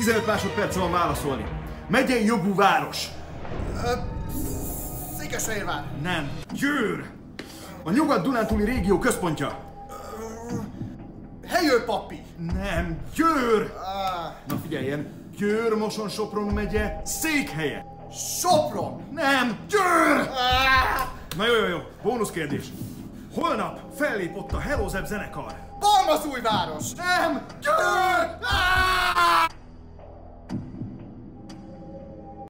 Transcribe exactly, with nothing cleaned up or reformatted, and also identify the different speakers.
Speaker 1: tizenöt másodperce van válaszolni. Megyei jogú város.
Speaker 2: Székesfehérvár.
Speaker 1: Nem. Győr. A Nyugat-Dunántúli régió központja.
Speaker 2: Helyőrpapi.
Speaker 1: Nem. Győr. Na figyeljen. Győr, Moson-Sopron megye székhelye.
Speaker 2: Sopron.
Speaker 1: Nem. Győr. Na jó, jó, jó. Bónusz kérdés. Holnap fellép ott a Helo Zep zenekar.
Speaker 2: Balmazújváros.
Speaker 1: Nem. Győr.